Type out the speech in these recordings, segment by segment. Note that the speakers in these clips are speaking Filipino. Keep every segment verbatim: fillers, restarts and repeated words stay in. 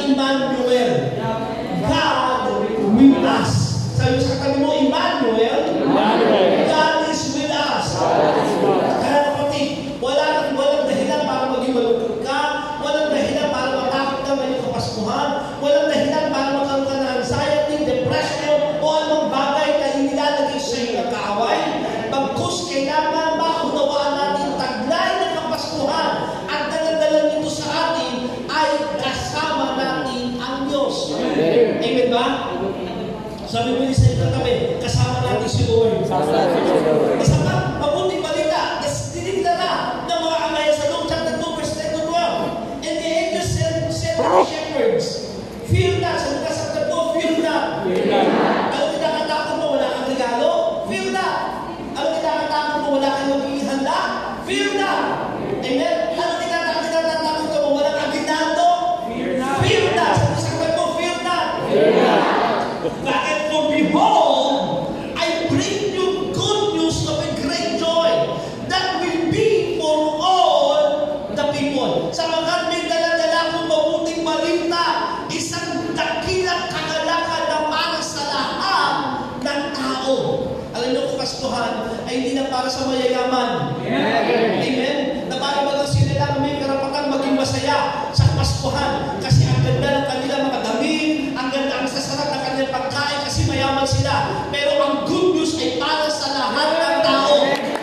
Emmanuel. God with us. Sabi sa katabi mo, Emmanuel, God is with us. Kaya kapatid, wala walang dahilan para maging malungkot ka, walang dahilan para matakot ka ngayong Kapaskuhan, walang dahilan para magkaroon ka ng anxiety, depression, o anong bagay na inilalagay sa iyo ng kaaway. Bagkus kailangan maunawaan natin taglay ng Kapaskuhan at daladala nito sa atin ay kasama natin ang Diyos. Amen ba? Sabi mo ni sa ito kami, kasama natin si Lord. Isa pa, mabuting balita, dinigdala ng mga angay sa Luke chapter two, verse ten to twelve. And the angel said, said to the shepherds, fear not. Sa Luke chapter two, fear not. Ano kinakatakot mo, wala kang regalo? Fear not. Ano kinakatakot mo, wala kang magiging handa? Fear not. Amen? Ano kinakatakot mo, wala kang ginando? Fear not. Fear not. Sa Luke chapter two, fear not. Fear not. Bakit? For behold, I bring you good news of a great joy that will be for all the people. Sapagkat may dala-dala kong mabuting balita, isang dakilang kagalakan na para sa lahat ng tao. Alam niyo, Kapaskuhan ay hindi na para sa mayayaman. Amen? Amen? Na para bagang sila lang may karapatan maging masaya sa Kapaskuhan kasi ang ganda ng kanilang mga damit, ang ganda ang sasarap ng kanilang pagkain kasi mayaman sila. Pero ang good news ay para sa lahat ng tao.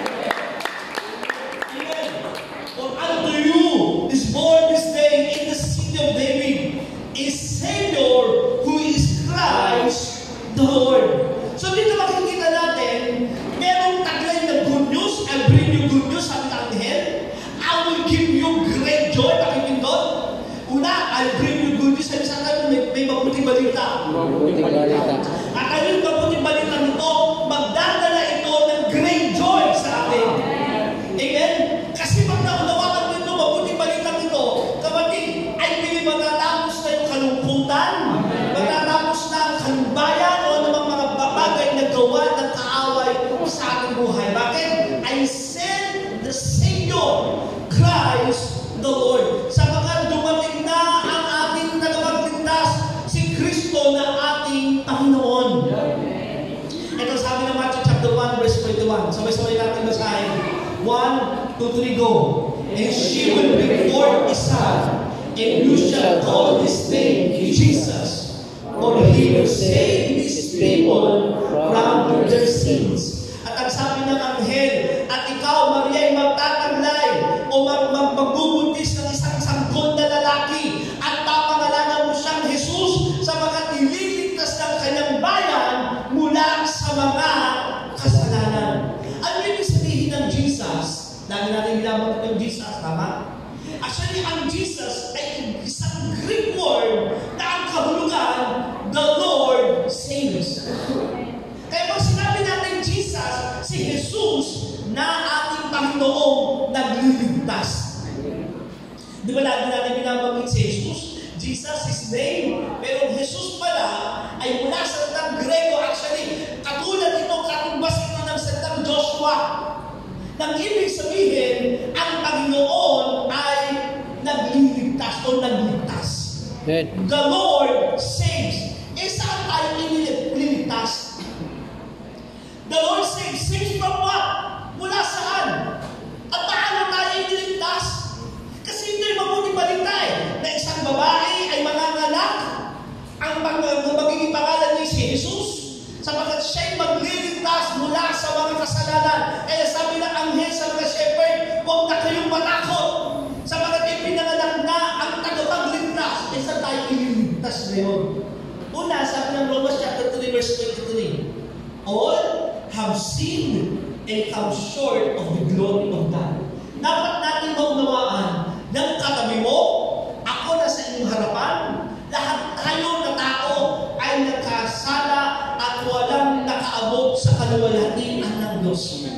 Amen. For unto you is born this day in the city of David a Savior who is Christ the Lord. So dito makikita natin, merong taglay na good news. I'll bring you good news, sabi ng anghel. I will give you great joy. Pakipindot. Una, I'll bring you good news. Sabi sa akin, may, may mabuting balita. Mabuting balita. At ayun, mabuting balita nito, magdadala ito ng great joy sa atin. Amen? Kasi pag naunawakan mo ito, mabuting balita nito, kapatid, ay pili matatapos na yung kalungkutan, matatapos na ang kalumbayan, o namang mga bagay na gawa ng kaaway sa ating buhay. Bakit? I send the Savior, Christ the Lord. Sapagkat dumating na ang ating tagapagligtas, si Kristo na ating Panginoon. Ito sabi ng Matthew chapter one, verse twenty-one. Sabay-sabay natin basahin. one, two, three, go. And she will bring forth a son, and you shall call his name Jesus. For he will save his people from their sins. At ang sabi ng anghel, at ikaw, Maria, ay magtataglay o magbubuntis ng isang sanggol na lalaki at papangalanan mo siyang Jesus sapagkat ililigtas ng kanyang bayan mula sa mga kasalanan. Ano yung sabihin ng Jesus? Lagi natin ginamit ng Jesus, tama? Actually, ang Jesus ay isang Greek word na ang kahulugan, the Lord saves. Kaya pag sinabi natin Jesus, si Jesus na ating Panginoong nagliligtas. Di ba lagi natin binabanggit si Jesus? Jesus, His name. Pero Jesus pala ay mula sa salitang Grego. Actually, katulad ito, katumbas ito ng salitang Joshua. Nang ibig sabihin, ang Panginoon ay nagliligtas o nagligtas. The Lord saves. Eh, saan tayo iniligtas? The Lord saves. Saves from what? Mula saan? At paano tayo iniligtas? Kasi ito yung mabuting balita eh. Na isang babae ay manganganak. Ang magiging pangalan niya si Jesus. Sapagkat siya'y magliligtas mula sa mga kasalanan. Kaya sabi ng anghel sa mga shepherd, huwag na kayong matakot. Sapagkat ipinanganak na ang tagapagligtas. Eh, saan tayo iniligtas ngayon? Una, sabi ng Romans chapter three, verse twenty-three. All have sinned and come short of the glory of God. Dapat natin maunawaan ng katabi mo, ako na sa inyong harapan, lahat tayo na tao ay nakasala at walang nakaabot sa kaluwalhatian ng Diyos.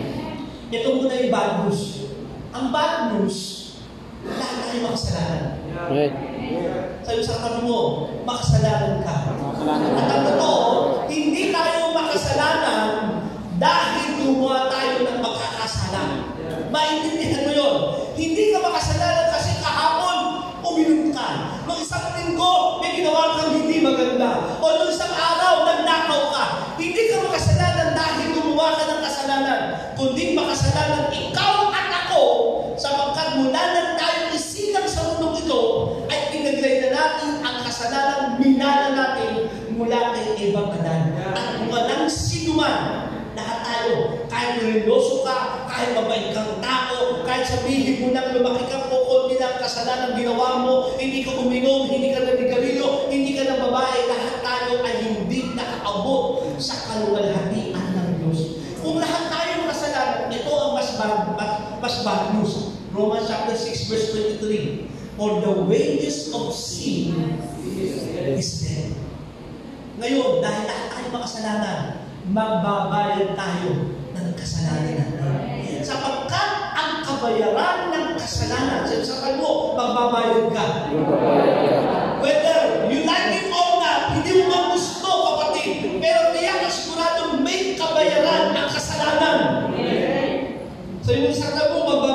Ito muna yung bad news. Ang bad news, lahat tayo makasalanan. Right. Sabi sa katabi mo, makasalanan ka. At ang totoo, hindi tayo makasalanan dahil gumawa tayo ng magkakasala. Maintindihan mo yun. Hindi ka makasalanan kasi kahapon uminom ka. Nung isang linggo, may ginawa kang hindi maganda. O nung isang araw, nagnakaw ka. Hindi ka makasalanan dahil gumawa ka ng kasalanan. Kundi makasalanan ikaw at ako, sapagkat mula nang tayo isilang sa mundong ito, ay pinaglay na natin ang kasalanan, minana natin mula kay Eva Adan. At walang sinuman, lahat tayo, kahit religyoso ka, kahit mabait kang tao, kahit sabihin mo nang lumaki ka po, konti ng kasalanan ginawa mo, hindi ka uminom, hindi ka nanigarilyo, hindi ka ng babae, lahat tayo ay hindi nakaabot sa kaluwalhatian ng Diyos. Kung lahat tayo kasalanan, ito ang mas bad, mas, mas bad news. Romans chapter six verse twenty-three. For the wages of sin is death. Ngayon, dahil lahat tayo makasalanan, magbabayad tayo ng kasalanan natin. Sapagkat ang kabayaran ng kasalanan, sabi mo, magbabayad ka. Whether you like it or not, hindi mo man gusto, kapatid, pero tiyak na sigurado may kabayaran ang kasalanan. So yung sabi mo, magbabayad